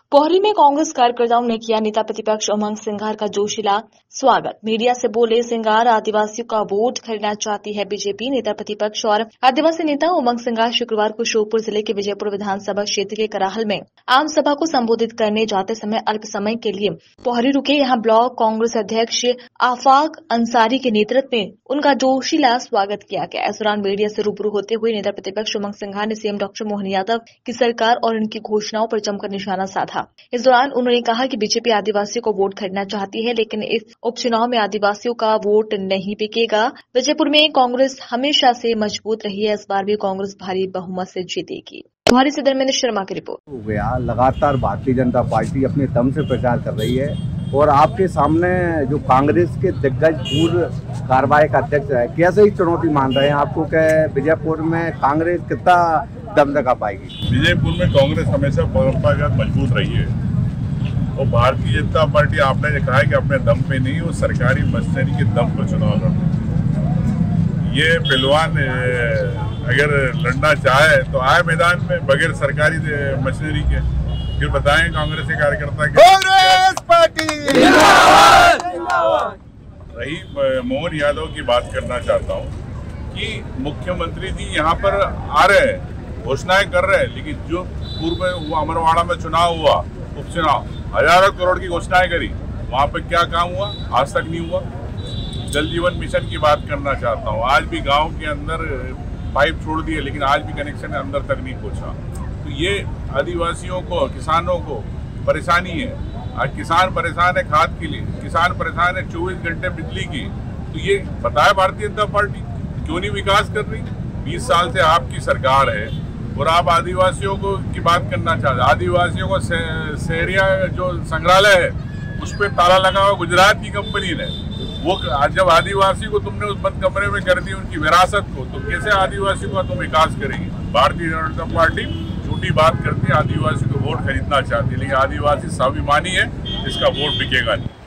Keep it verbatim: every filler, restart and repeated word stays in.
पोहरी में कांग्रेस कार्यकर्ताओं ने किया नेता प्रतिपक्ष उमंग सिंघार का जोशीला स्वागत। मीडिया से बोले सिंघार, आदिवासियों का वोट खरीदना चाहती है बीजेपी। नेता प्रतिपक्ष और आदिवासी नेता उमंग सिंघार शुक्रवार को श्योपुर जिले के विजयपुर विधानसभा क्षेत्र के कराहल में आम सभा को संबोधित करने जाते समय अल्प समय के लिए पोहरी रुके। यहां ब्लॉक कांग्रेस अध्यक्ष आफाक अंसारी के नेतृत्व में उनका जोशीला स्वागत किया गया। इस दौरान मीडिया से रूबरू होते हुए नेता प्रतिपक्ष उमंग सिंघार ने सीएम डॉक्टर मोहन यादव की सरकार और उनकी घोषणाओं पर जमकर निशाना साधा। इस दौरान उन्होंने कहा कि बीजेपी आदिवासियों को वोट खरीदना चाहती है, लेकिन इस उपचुनाव में आदिवासियों का वोट नहीं बिकेगा। विजयपुर में कांग्रेस हमेशा से मजबूत रही है, इस बार भी कांग्रेस भारी बहुमत से जीतेगी। पोहरी से धर्मेंद्र शर्मा की रिपोर्ट। हो गया लगातार भारतीय जनता पार्टी अपने दम से प्रचार कर रही है और आपके सामने जो कांग्रेस के दिग्गज पूर्व कार्यवाहक अध्यक्ष है, कैसे ही चुनौती मान रहे हैं आपको कि विजयपुर में कांग्रेस कितना दम लगा पाएगी? विजयपुर में कांग्रेस हमेशा परंपरागत मजबूत रही है और भारतीय जनता पार्टी, आपने कहा है कि अपने दम पे नहीं, वो सरकारी मशीनरी के दम पर चुनाव लड़। ये पहलवान अगर लड़ना चाहे तो आए मैदान में बगैर सरकारी मशीनरी के, फिर बताएं कांग्रेस के कार्यकर्ता के कांग्रेस पार्टी। रही मोहन यादव की बात करना चाहता हूँ कि मुख्यमंत्री जी यहाँ पर आ रहे हैं, घोषणाएं कर रहे हैं, लेकिन जो पूर्व में हुआ अमरवाड़ा में चुनाव हुआ, उपचुनाव, हजारों करोड़ की घोषणाएं करी, वहां पर क्या काम हुआ? आज तक नहीं हुआ। जल जीवन मिशन की बात करना चाहता हूँ, आज भी गांव के अंदर पाइप छोड़ दिए, लेकिन आज भी कनेक्शन अंदर तक नहीं पहुंचा। तो ये आदिवासियों को, किसानों को परेशानी है। आज किसान परेशान है खाद के लिए, किसान परेशान है चौबीस घंटे बिजली की। तो ये बताए भारतीय जनता पार्टी क्यों नहीं विकास कर रही? बीस साल से आपकी सरकार है और आप आदिवासियों को की बात करना चाहते। आदिवासियों को शहरिया जो संग्रहालय है उस पर ताला लगा हुआ गुजरात की कंपनी ने। वो जब आदिवासी को तुमने उस बंद कमरे में कर दी उनकी विरासत को, तो कैसे आदिवासी को तुम विकास करेंगे? भारतीय जनता पार्टी छोटी बात करती है, आदिवासी को वोट खरीदना चाहती है, लेकिन आदिवासी स्वाभिमानी है, इसका वोट बिकेगा नहीं।